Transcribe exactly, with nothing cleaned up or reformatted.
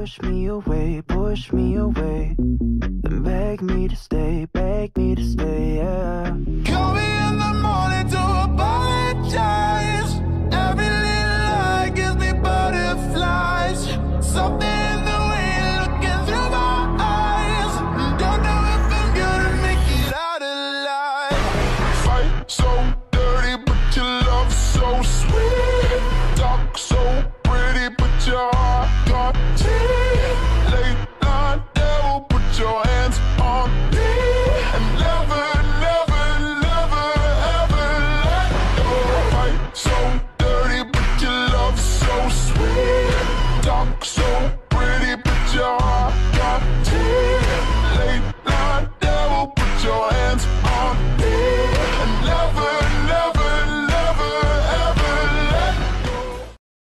push me away, push me away, then beg me to stay, beg me to stay, yeah. Call me in the morning to apologize. Every little lie gives me butterflies. Something in the way you're looking through my eyes. Don't know if I'm gonna make it out alive. Fight so dirty, but your love so sweet. Talk so pretty, but your heart got teeth. Late night devil, put your hands on me. And never, never, never, ever let go. Fight so dirty, but your love so sweet. Talk so